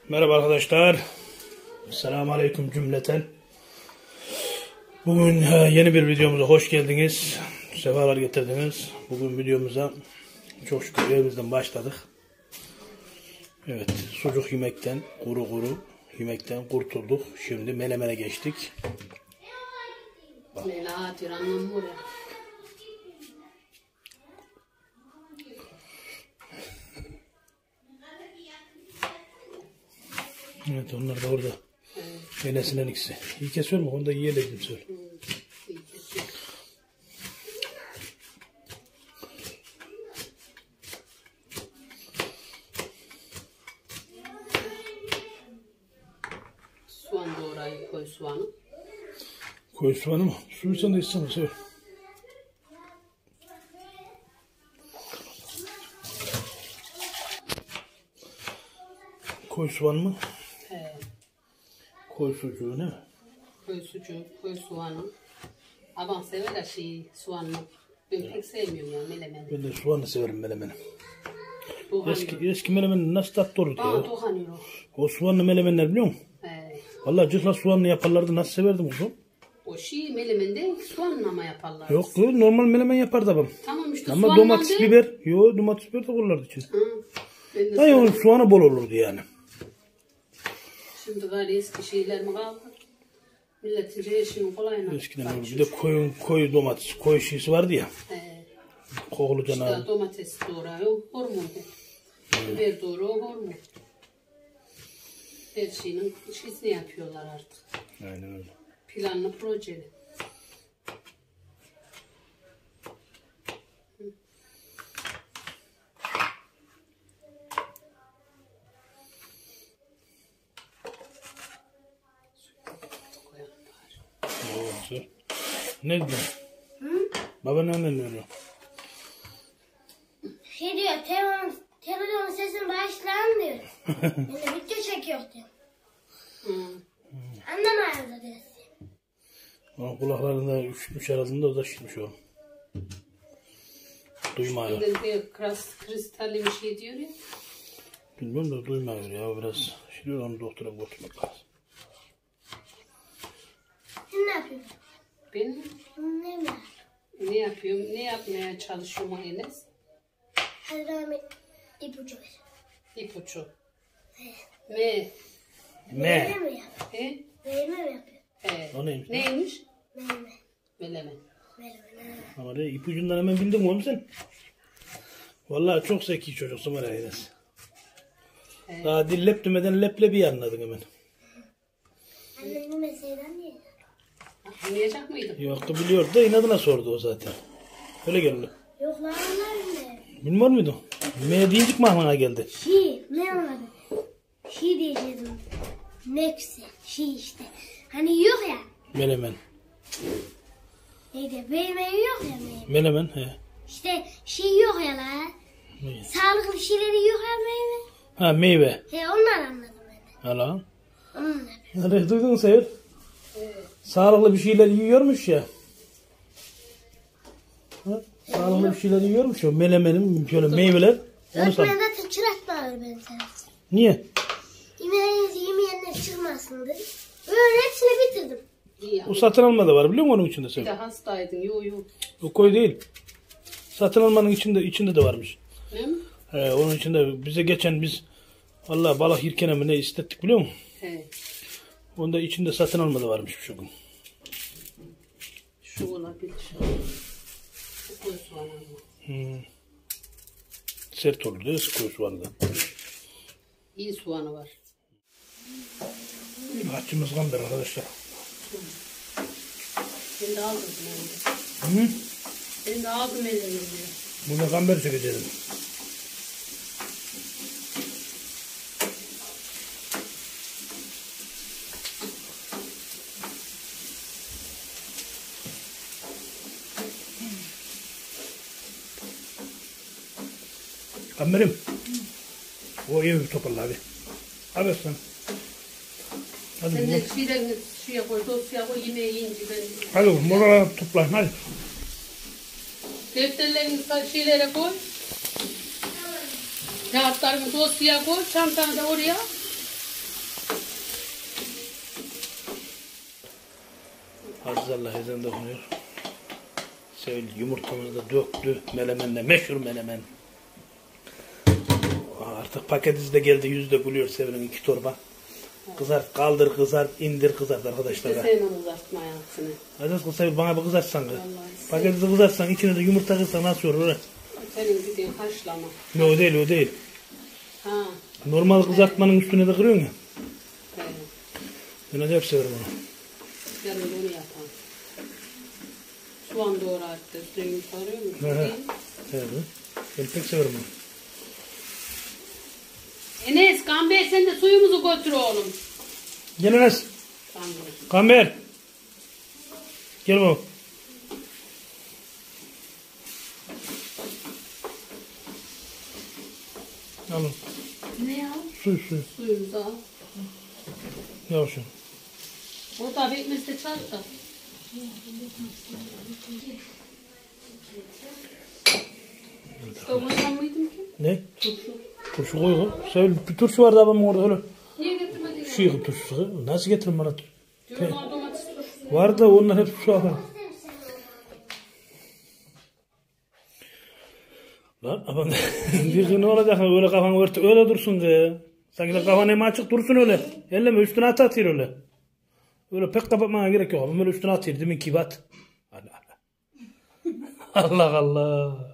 Merhaba arkadaşlar. Selamun Aleyküm cümleten. Bugün yeni bir videomuza hoş geldiniz. Sefalar getirdiniz. Bugün videomuza çok şükür evimizden başladık. Evet, sucuk yemekten, kuru yemekten kurtulduk. Şimdi melemene geçtik. Evet, onlar da orada. Enesinden ikisi. İyi kesiyor mu? Onu da yiyelim söyle. Soğan doğrayıp koy soğanı. Koy soğanı mı? Suyu sen de içsene söyle. Koy soğan mı? He. Koy sucuğu ne? Koy sucuğu, koy soğanı. Abam sever de soğanını. Ben pek sevmiyorum ya melemeni. Ben de soğanı severim melemeni. Doğranıyor. Eski melemenin nasıl tatlı olurdu ya? Doğranıyor. O soğanlı melemenler biliyor musun? He. Vallahi cırla soğanlı yaparlardı, nasıl severdim onu. O melemende soğanla ama yaparlar. Yok normal melemen yapardı babam. Tamam işte Ama soğanla domates değil. biber, domates biber de koyarlardı içine. Ben de Hayır onun soğanı bol olurdu yani. Şimdi gari eski şeyler mi kaldı? Milletin yaşını kolayına. Eskiden öyle bir de koyu domates, koyu şişi vardı ya. He. Kokulu canavar. İşte domates doğrayıyor, hormon. Biber doğruyor, hormon. Her şeyin işini yapıyorlar artık. Aynen öyle. Planlı projeli. Olsun. Ne diyorsun? Baba ne diyor? Şey diyor, televizyonun sesini başlayalım diyor. Ben de video çekiyor diyor. Anlamıyoruz diyor. Onun kulaklarında üşütmüş arasında o da şişmiş o. Duymuyor. Bir kristalli bir şey diyor ya. Bilmiyorum da duymuyor ya biraz. Şimdi onu doktora götürmek lazım. Sen ne yapıyorsun? Ben Ne mi? ne yapıyorum? Ne yapmaya çalışıyorum Enes? Hadi rahmet ipucu ver. İpucu. Ne? Ne? Meyve mi yapıyor? He? Meyve mi yapıyor? He. O neymiş? Neymiş? Meyve. Melemen. Meyve. Ama de ipucundan hemen bildin oğlum sen. Vallahi çok zeki çocuksun var Enes. Daha dil lep demeden leblebi anladın hemen. Annem yemeseyden niye? Anlayacak mıydım? Yoktu biliyordu da inadına sordu o zaten. Öyle geldi. Yok lan onlar ne? Bilmiyor muydun? Yemeğe deyincik mi aklına geldi? Ne anladın? Diyeceğim. Neyse, işte. Hani yok ya. Melemen. Neydi? Meyve yok ya meyve. Melemen he. İşte yok ya la. Ne? Sağlıklı şeyleri yok ya meyve. Ha meyve. Onlar anladım ben. Hala. Onlar. Nerede duydun Seher? Sağlıklı bir şeyler yiyormuş ya. Ha? Sağlıklı bir şeyler yiyormuş ya. Melemenin şöyle meyveler. Onu san. Öğretmen zaten çıraklar ben sana. Niye? Yemeyenler çıkmasın dedim. Öyle hepsini bitirdim. İyi. O satın almada var biliyor musun onun içinde Bir sen? de hastaydın. Yok. O koy değil. Satın almanın içinde de varmış. Ne mi? Onun içinde bize geçen biz vallahi balık yirkene mi ne istettik biliyor musun? He. Onda içinde satın almada varmış şu gün. Şu olabilir. Şu koy soğanı. Sert olur değil mi? Koyu soğanı da. İyi soğanı var. Haçımız kandır arkadaşlar. Ben de aldım elimde. Hı? Ben de aldım elimde. Bunu kamber çekeceğim. Kamberim. O evi toparla abi. Abi sen. Hadi Sen bu. de şeylerini suya koy, dosya koy, yemeği yiyince ben... Hadi moraları toplayın hadi. Defterlerini şeylere koy. Kağıtlarını dosyaya koy, çantanı da oraya. Aziz Allah ezan da okunuyor. Sevil yumurtamızı da döktü. Melemenle meşhur melemen. Artık paketiz de geldi. Yüzde gülüyor Sevil'in 2 torba. Kızart, kaldır, kızart, indir, kızart arkadaşlar. İşte sevmem uzartma ayakçını. Aziz Sevil bana bir kızartsan. Paketizi kızartsan, içine de yumurta kızarsan nasıl olur öyle? Senin dediğin haşlama. Ne o değil, o değil. Ha. Normal kızartmanın üstüne de kırıyorsun ya. Evet. Ben acayip severim onu. Yarın da onu yapalım. Soğan doğrardı. Üstüne yumurta arıyor musun? Evet. Evet. Ben pek severim onu. Enes, Gamber sen de suyumuzu götür oğlum. Gel Enes. Gamber. Kamber. Gel bakalım. Alın. Ne ya? Suyu. Suyumuzu al. Yavaş. O da bitmesi de çarp da. Kavursan mıydım ki? Ne? Turşu. Turşu koy. Sevil bir turşu vardı babamın orada öyle. Niye getirmedin? Şey turşusu. Nasıl getirin bana? Diyorlar domates turşusu. Var da onlar hep su akar. Lan aman bir ne olacak öyle kafan örtü öyle dursun ki. Sanki de kafan hem açık dursun öyle. Elleme üstüne atıyor öyle. Öyle pek kapatmana gerek yok. Ama öyle üstüne atıyor demin ki bat. Allah Allah.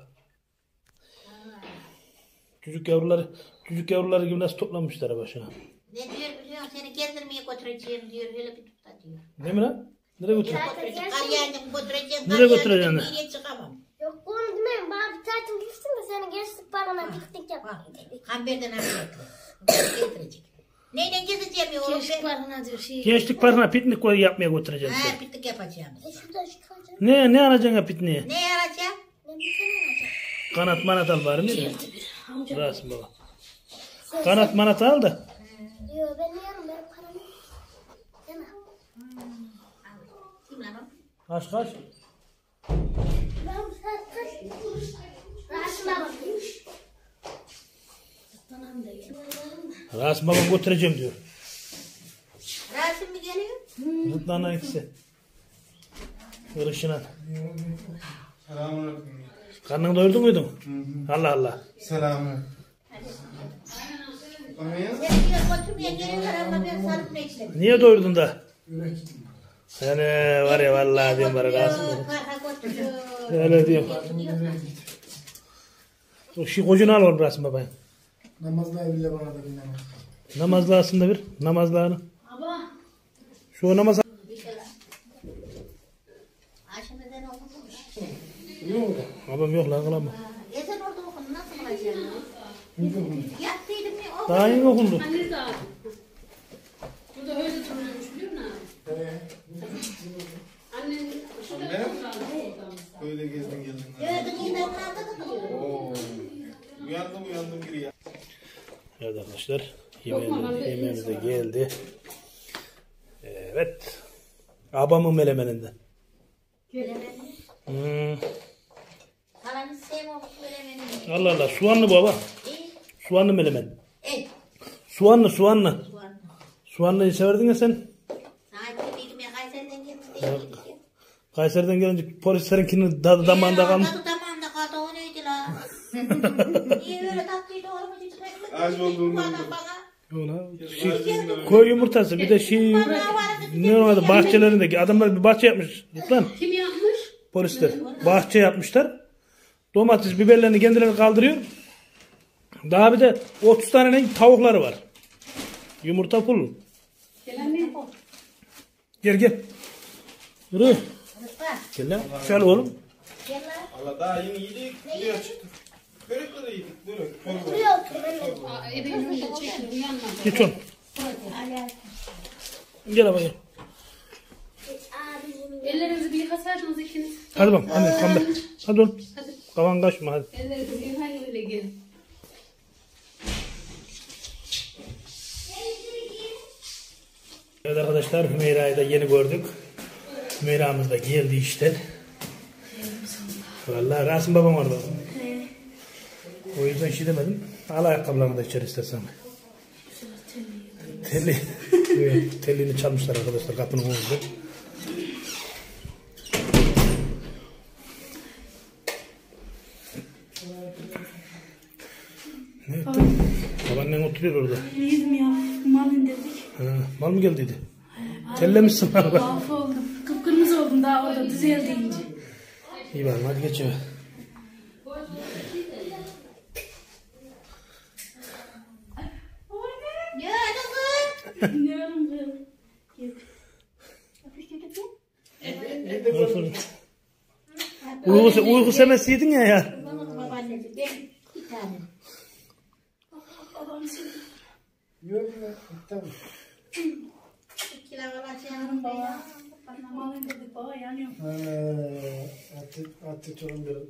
Çocuk yavruları gibi nasıl toplamışlar başına. Ne diyor biliyor musun? Seni gezdirmeye götüreceğim diyor. Öyle bir tutta diyor. Değil mi lan? Nereye götürüyor? Karyandım götüreceğim. Nereye götüreceksin? Nereye çıkamam. Yok onu demem. Bana bir tatil gitsin de seni gençlik parana piknik yap. Bak, Kamber'den arayacak. Getirecek. Neyle gezeceğim ya oğlum Gençlik ben? parana diyor şey. Gençlik parkına piknik yapmaya götüreceksin sen. Ha, piknik yapacağım. Şuradan çıkacağım. Ne alacaksın ya pikniğe? Ne yapacağım? Ne bir şey olacak. Kanat manat al bari ne? Rasim baba. Kanat manat al da. Diyor ben yerim benim param yok. Değil mi? Kim lan o? Kaç. Ben kaç. Raşma bakayım. Rasim babam götüreceğim diyor. Rasim mi geliyor? Rıdvan'la ikisi. Irışınan. Selamünaleyküm. Karnını doyurdun muydun? Allah Allah. Selamünaleyküm. Seni diyor götürmeye geliyorlar ama ben sarıp bekledim. Niye doyurdun da? Yani var ya vallahi diyorum bana Rasim baba. Parka götürüyor. Öyle diyorum. O şey kocunu al oğlum Rasim babaya. Namazlar bile bana da bir namaz. Namazlı aslında bir. Namazlarını. Ama Şu namaz. Aşağıdan okumuş. Yok. Babam yok lan kılamam. Ezan orada okudun nasıl olacağım? Yattıydım ya o. Daha yeni okundu. anne de al. Bu da öyle duruyormuş biliyor musun? Annen şurada Böyle gezdin geldin. Gördün yine onlarda da duruyor. Oo. Uyandım geri ya. Evet arkadaşlar. Yemeğimiz de geldi. Evet. Abamın melemeninden. Kalanı sevmem söylemenin. Allah Allah. Soğanlı baba. İyi. Soğanlı melemen. Ey. Soğanlı. Bu anlamda. Soğanlıyı severdin ya sen. Sadece bildim ya Kayseri'den gelmiş değil. Kayseri'den gelince polislerinkinin dadı damağında kalmış. Tadı damağında kaldı o neydi la? Niye böyle tatlıydı oğlum? Aç olduğunu Koy yumurtası bir de şey ne oldu bahçelerindeki adamlar bir bahçe yapmış lan kim yapmış? polisler bahçe yapmışlar domates biberlerini kendileri kaldırıyor daha bir de 30 tane tavukları var yumurta full Gelen mi? gel yürü gel lan şöyle oğlum Allah daha yeni yedik. Buraya çıktık. Börekleri yedik. Börek. Ebe önünde çekil uyanmadı. geç on gel abi gel Ellerinizi bir yıkasaydınız ikiniz. hadi bakalım anne kamber hadi oğlum Hadi kavan kaçma hadi ellerinizi bir yıkayın öyle gelin. evet arkadaşlar Hümeyra'yı da yeni gördük Hümeyra'mız da geldi işten vallahi Rasim babam orada o yüzden şey demedim al ayakkabılarını da içeri istersen telliğini çalmışlar arkadaşlar kapının önünde Fikri orada. İyiydim ya. Mal indirdik. Ha, mal mı geldiydi? Tellemişsin valla. Tuhaf oldum. Kıpkırmızı oldum daha orada düzeldi ince. İyi bakalım hadi geç eve. Ya kızım. Ne oğlum bu? Uyku semesi yedin ya. Bana babaannesi ben bir tane. Babam seni. Bir kilo kadar senin baba. Bana mal indirdik baba yanıyor. Artık çoğun bir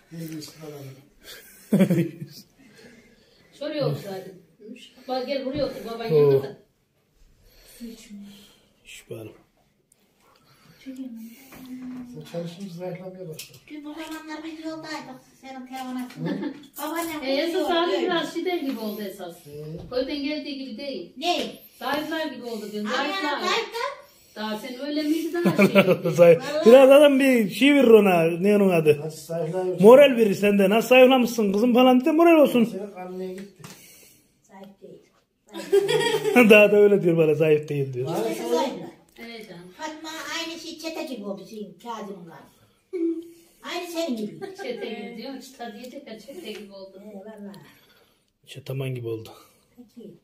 Soruyor zaten. Bak gel buraya otur baban yanında da. Su içmiyor. İş var. Çekemem. çalışımız zayıflamaya başladı. Biz bu zamanlar biz yoldaydık. Senin telefona. Babaannem. Esas abi biraz şider gibi oldu esas. Köyden geldiği gibi değil. Ne? Zayıflar gibi oldu diyorum. Ayağına Zayıflar. kayıttın. Daha sen öyle miydi daha şey? Biraz adam bir şey verir ona. Ne onun adı? Nasıl zayıflamaya Moral verir senden. Nasıl zayıflamışsın kızım falan bir de moral olsun. Senin karnına gitti. Zayıf değil. Daha da öyle diyor bana zayıf değil diyor. İşte zayıflar. Evet canım. Fatma aynı şey çete gibi oldu senin Kazım'la. Aynı senin gibi. Çete gibi diyor. Çıta diyecek ya çete gibi oldu. Valla. Çataman gibi oldu. Peki.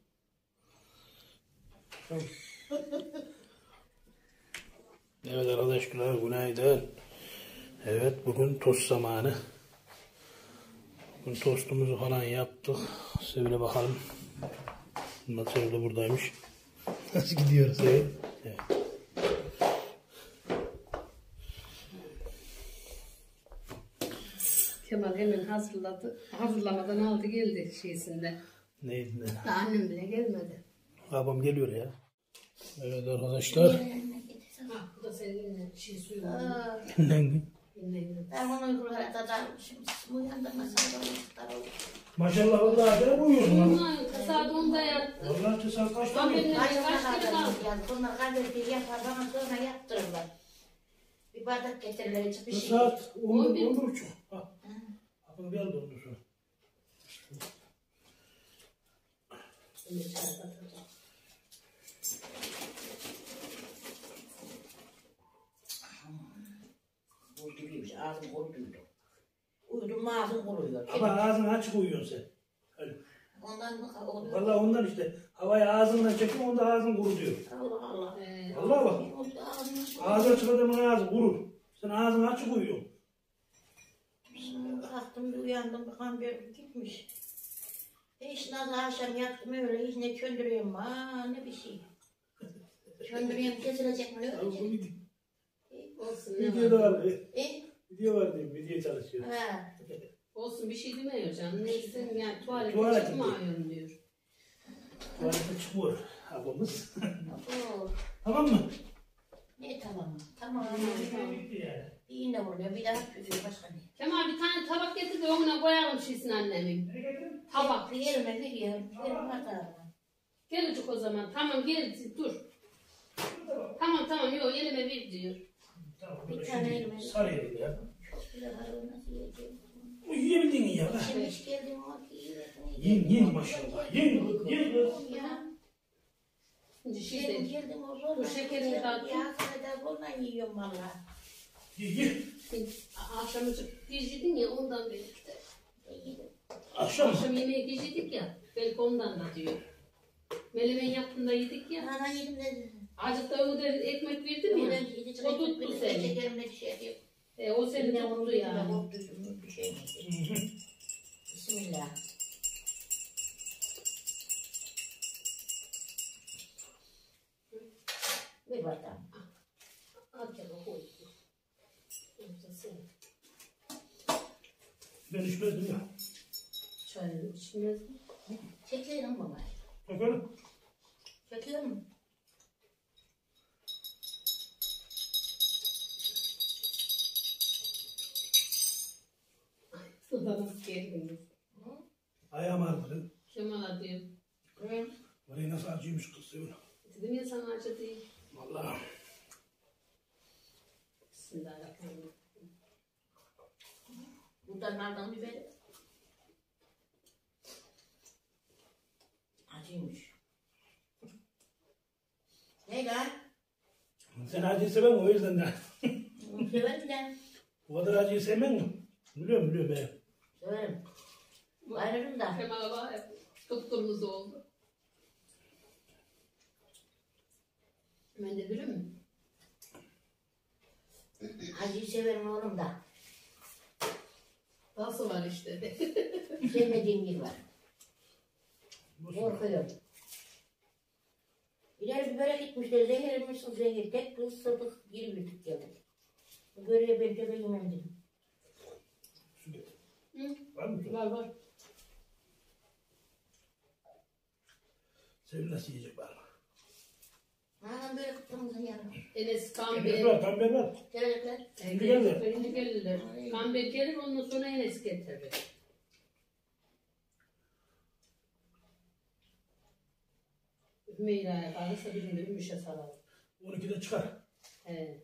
Evet arkadaşlar günaydın. Evet bugün tost zamanı. Bugün tostumuzu falan yaptık. Sevile bakalım. Bundan Sevile buradaymış. Nasıl gidiyoruz evet. Evet. Kemal hemen hazırladı. Hazırlamadan aldı geldi şeysinde. Neydi ne? Daha annem bile gelmedi. Babam geliyor ya. Evet arkadaşlar. Ha, bu da senin şey suyu var. Ben onu uygulara dadarmışım. Uyandırmasam da uyuşlar olur. Maşallah vallahi de uyuyorsun lan. Bunlar saat 10'da yattı. Vallahi saat kaçta Ben uyuyorsun? benim Kaç kaç tane kere kadar kaldı. yani. Bunlar kahvesi yapar bana sonra yaptırırlar. Bir bardak getirirler içip bir şey. Saat 10 11. 11.30. Bak. Bakın geldi ondan sonra. Bu gibiymiş ağzım kuruduydu. Uyudum mu ağzım kuruyor. Ama ağzını açık uyuyorsun sen. Öyle. Ondan mı oluyor? Vallahi ondan işte. Havayı ağzından çekiyor onda ağzın kuruyor. Allah Allah. Vallahi bak. Ağzı açık adamın ağzı kurur. Sen ağzını açık uyuyorsun. Kalktım bir uyandım bakan bir gitmiş. Hiç nasıl akşam yattım öyle hiç ne köndürüyorum ne bir şey. Köndürüyorum kesilecek mi öyle? Olsun ne Video da var? var. Video var diyeyim. Video çalışıyor. Ha. Olsun bir şey demiyor canım. Neyse yani Tuvalete tuvalete çıkmıyorum diyor. Tuvalete çıkıyor ablamız. Oo. Tamam mı? Ne tamam. Tamam. Bitti yani. Bir iğne vuruyor bir daha tutuyor başka ne? Kemal bir tane tabak getir de önüne koyalım şeysin annemin. Ne getirdin? Tabak. Bir yerime veriyor. Yerim hatta. Gelecek o zaman. Tamam gel dur. Tamam yok elime ver diyor. Tamam. Bir böyle tane şimdi elime. sarayalım ya. Bir de var o nasıl yiyeceğim? Bu yiyebildin ya. Şimdi hiç geldim o ki Yiyin maşallah. Yiyin. Ya. Şimdi şey Geldim de. geldim o zorla. Dur, şekerini dağıtayım. Ya sana da zorla yiyorum valla. Ye. Akşamıcı yedin ya ondan belki de. Akşam. Akşam yemeği yiyecektik ya. Belki ondan da diyor. Melemen yaptığında yedik ya. Ana yedim dedi. Azıcık da öyle ekmek verdim ya. O tuttu seni. Şekerimle şey diyor. O seni Ne tuttu oldu ya. ya? Korktuydum bir şey. Bismillah. Bir bardak. Al gel koy. Yoksa sen Ben içmezdim ya. çayını içmez mi? Çekiyorum baba. Bakalım. Çekiyorum. Suda nasıl geldiniz? Ayağım ağrıdı. Kemal'a diyor. Orayı nasıl acıymış kız Sevil. Dedim ya sana acı değil. Vallahi. Bismillahirrahmanirrahim. Buradan nereden biberi? Acıymış. Ne lan? Sen acıyı seven mi o yüzden de. Severim de. O kadar acıyı sevmen mi? Biliyorum ben. Severim. Bayılırım da. Kemal'a var ya, kıpkırmızı oldu. Ben de biliyor musun? Acıyı severim oğlum da. Nasıl var işte. Sevmediğim bir var. Bu Korkuyorum. İleri bir börek gitmişler. Zehirmişsin zehir. Tek kız sırtık geri bir geldik. Böreği ben de yemem dedim. su getir. Hı? Var mı su? Var. Sevil nasıl yiyecek var mı? Anam böyle kıpkırmızı yanım. Enes Kamber Kamber. var, kamber var. Kelebekler. Şimdi geldi. Birinci gelirler. Kamber gelir ondan sonra Enes getirir. Hümeyra'ya kalırsa birinde Ümüş'e saralım. 12'de çıkar. He.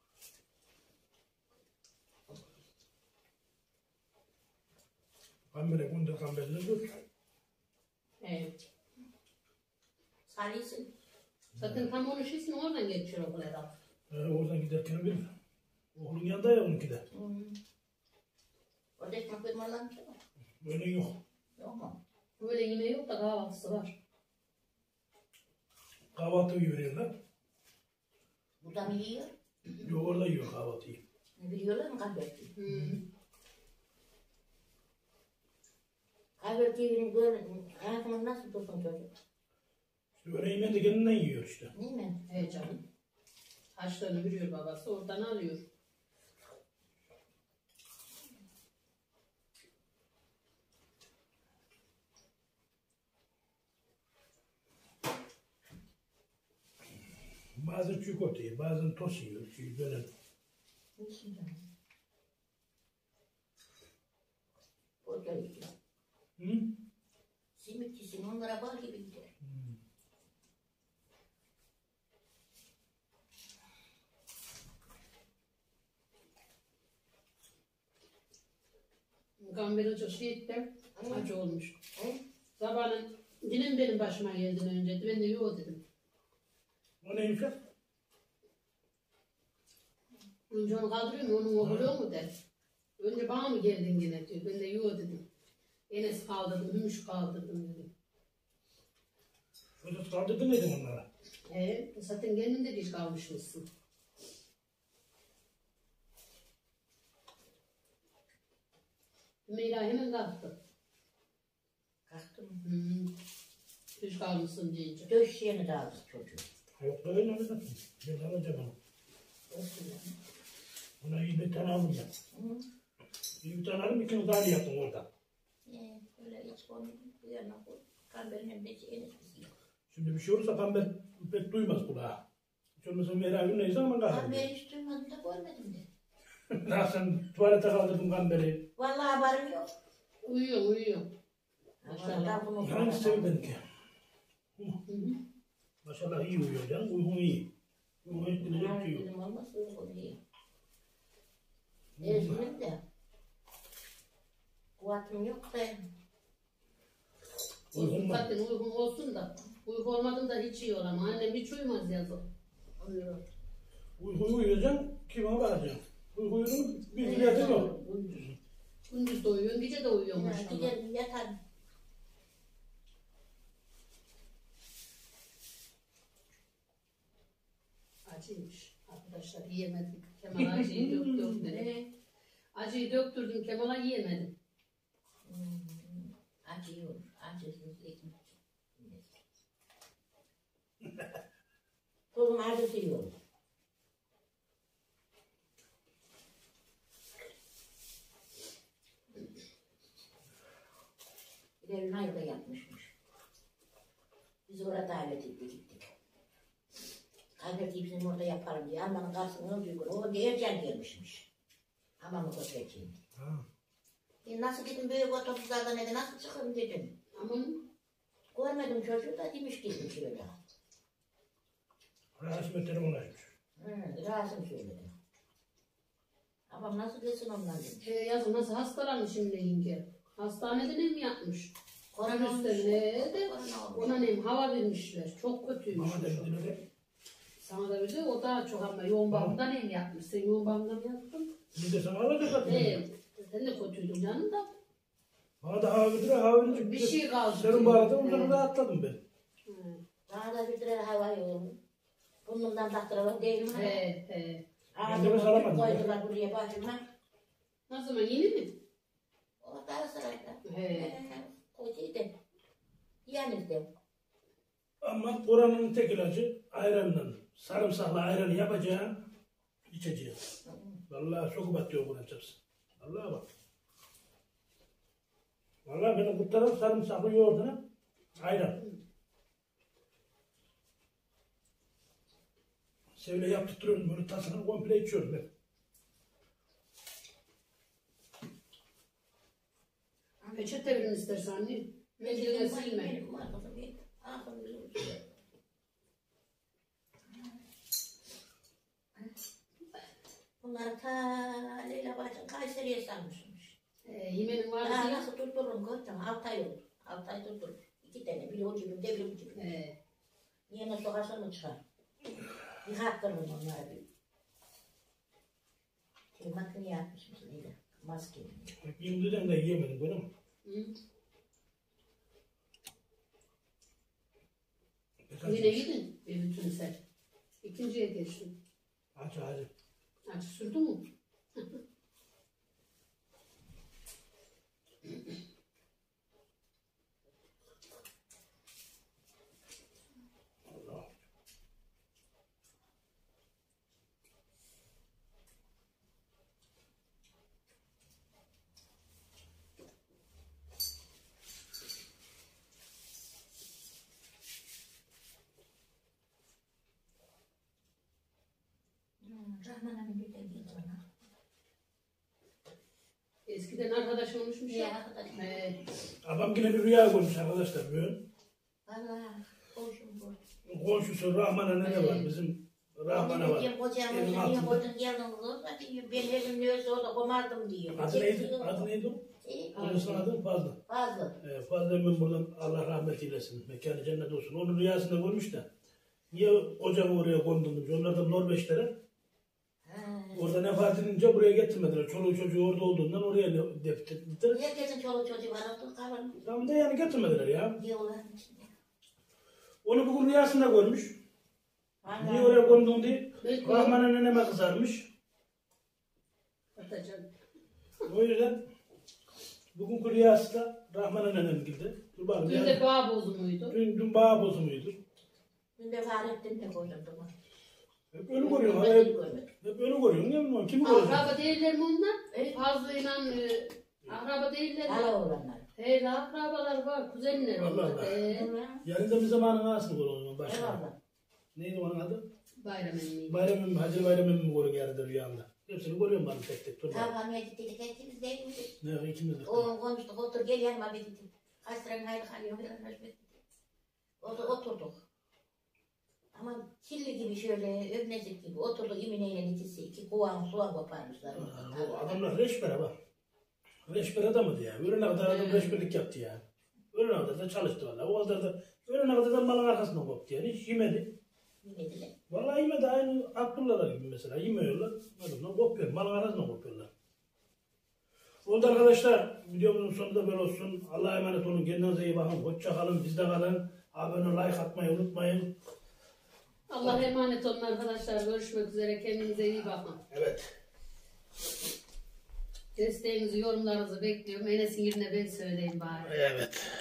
Kambere kundur kamberine dur. Evet. Sarıysın. Zaten tam onun şeysini oradan geçiyor okul herhalde. Oradan giderken bilir. Oğlun yanında ya 12'de. Orada ekmek vermeler mi? Öyle yok. Yok mu? Böyle yemeği yok da kahvaltısı var. Kahvaltı veriyorlar. Burada mı yiyor? Yok orada yiyor kahvaltıyı. Biliyorlar mı kahvaltıyı? Kahvaltıyı görmedim. Hayatımın nasıl dursun çocuk? İşte öğreğimen de kendinden yiyor işte. Değil mi? He canım. Haçlarını biliyor babası oradan alıyor. Bazen çikolata yiyor, bazen tost yiyor. Böyle. Niçin canım? Poğaça yiyor. Hı? Simitçisin onlara bal gibi gider. Gamber Hoca şehitler acı olmuş. He? Sabahın dilim benim başıma geldi önce. Ben de yok dedim. O neymiş ya? Önce onu kaldırıyorum, onun oluyor mu der. Önce bana mı geldin yine diyor. Ben de yok dedim. Enes kaldırdım, Hümüş kaldırdım dedim. Öyle kaldırdın dedim onlara. Zaten kendin de hiç kalmışmışsın. Hümeyra hemen kalktı. Kalktı mı? Hiç kalmışsın deyince. Döşeğini de aldı çocuğu. Yok da öyle mi? Ben alacağım onu. Olsun ya. Ona iyi bir tane aldım ya. İyi bir tane aldım, ikimiz aynı yaptım orada. Öyle hiç onu bu yana koy. Kamberin hem de en eskisi yok. Şimdi bir şey olursa kamber pek duymaz kulağa. Hiç olmasa Meral'ın neyse ama kalkıyor. Kamber hiç duymadım da görmedim de. Daha sen tuvalete kaldırdın kamberi. Vallahi haberim yok. Uyuyor. Maşallah. Hangisi sevi benimki? Maşallah iyi uyuyor canım, uygun iyi. Uygun hiç dinlecek bir şey yok. Benim olmaz uygun iyi. Ezgilim de. Kuvvetim yok da. Uygun mu? Zaten uygun olsun da. Uyku olmadığında hiç iyi olamam. Annem hiç uyumaz yazın. Uyuyor. Uygun uyuyacaksın, kime bakacaksın? Uygun uyudun, bir ziyaretin yok. Gündüz de uyuyorsun, gece de uyuyorsun maşallah. Giderim yatarım. Acıymış. Arkadaşlar yiyemedik. Kemal acıyı döktürdüm. Acıyı döktürdüm Kemal'a yiyemedim. Acı yiyor. Acısız ekmek. Kolum acısı yiyor. İleri Nayda yapmışmış. Biz orada davet ettik gittik. Kaybettiği bizim orada yaparım diye. Almanın karşısına öldüğü gün. O diye Ercan gelmişmiş. Amanın köpeği. Nasıl dedim büyük otobüslerden dedi nasıl çıkayım dedim. Aman Görmedim çocuğu da demiş gitmiş öyle. Rahatsız telefon açmış. Rahatsız söyledi. Babam nasıl desin ondan demiş. yazın nasıl hastalanmış şimdi yenge. Hastanede ne mi yapmış? Üstlerine de ona neyim hava vermişler. Çok kötüymüş. Bana da bir de Sana da bir de o daha çok ama yoğun bakımda neyim yapmış? Sen yoğun bakımda mı yaptın? bir de sana alacak atın. Sen de kötüydün canım da. Bana da hava verdiler, hava verince Bir şey kaldı. serum bağladı, ondan rahatladım ben. Bana da bir lira hava yoğun. Burnumdan taktıralım değil mi? Ben de salamadım. Koydular buraya başıma. Ne zaman yeni mi? O da sırayla. He. Koyduydu. Yanıldım. Ama oranın tek ilacı ayranla, sarımsaklı ayranı yapacağım, içeceğim. Vallahi sokup atıyor buna çapsın. Vallahi bak. Vallahi beni kurtaran sarımsaklı yoğurduna ayran. Sevle yaptırıyorum böyle tasını komple içiyorum ben. Peçete verin istersen anne. Mecline silme. Bunlar ta Leyla bacım Kayseri'ye salmışmış. Yemenin var Daha diye. nasıl tuttururum koçum? 6 ay oldu. 6 ay tuttururum. 2 tane. Biri o cibimde, biri bu cibimde. Yine sokarsan mı çıkar? Yıkattırırım onlara bir. Şimdi makineye atmışmış Leyla. Maske. Yemdiden de yiyemedim böyle mi? Yine gidin. Bir bütün sen. İkinciye geçtim. Aç hadi. Acı sürdü mü? Allah. Rahman abi bir de git ona. Eskiden arkadaş olmuşmuş Ya ya. arkadaş. Adam yine bir rüya görmüş arkadaşlar bugün. Valla. Hoşum bu. Komşusu Rahman'a ne var? Bizim Rahman'a var. Benim kocam Evin niye altında. koydun geldin kızım? Ben evim neyse orada komardım diyor. Adı neydi? Adı neydi o? Onun adı Fazlı. Fazla. Fazla emin buradan Allah rahmet eylesin. Mekanı cennet olsun. Onun rüyasında görmüş de. Niye ocağımı oraya kondum demiş. Onlar da Norveçlere. Orada vefat edince buraya getirmediler. Çoluğu çocuğu orada olduğundan oraya deftettiler. Herkesin çoluk çocuğu var. Orada kalın. Tam da yani getirmediler ya. Diyorlar içinde. Onu bugün rüyasında görmüş. Vallahi. Niye oraya kondun diye. Evet, Rahman'a neneme kızarmış. Atacağım. O yüzden bugünkü rüyası da Rahman'a nenem girdi. Dur bakalım. Dün de bağ bozumuydu. Dün bağ bozumuydu. Dün de Fahrettin de koydum. Hep öyle görüyorsun. Ben Hep, görmedim. hep öyle görüyorsun. Ne bileyim kimi görüyorsun? Akraba değiller mi onlar? Evet. Fazlıyla akraba değiller mi? Hala oğlanlar. He, akrabalar var, kuzenler Allah onlar. Allah. Yarın bir zamanın ağasını görüyorsun başka. Eyvallah. Neydi onun adı? Bayram emniyeti. Bayramın, Hacı Bayram'ın mı görüyorsun yarın rüyamda? Hepsini görüyorum bana tek tek. Dur bakalım. Tamam ya gittik hepimiz değil mi? Ne ikimiz de. Oğlum konuştuk otur gel yanıma bir dedim. Kaç liranın hayırlı kalıyor bir liranın hayırlı. Oturduk. Ama kirli gibi şöyle öbnezik gibi oturduk imineyle ikisi iki kovan suğa koparmışlar. Bu adamlar reşbere bak. Reşber adamıydı ya. Öğlene kadar adam reşberlik yaptı ya. Öğlene kadar da çalıştı valla. O kadar da öğlene kadar da malın arkasına koptu yani. Hiç yemedi. Yemediler. Vallahi yemedi. Aynı Abdullah'lar gibi mesela. Yemiyorlar. Adamlar kopuyor. Malın arasına kopuyorlar. Oldu arkadaşlar. Videomuzun sonunda böyle olsun. Allah'a emanet olun. Kendinize iyi bakın. Hoşça kalın. Bizde kalın. Abone like atmayı unutmayın. Allah'a emanet olun arkadaşlar. Görüşmek üzere. Kendinize iyi bakın. Evet. Desteğinizi, yorumlarınızı bekliyorum. Enes'in yerine ben söyleyeyim bari. Evet.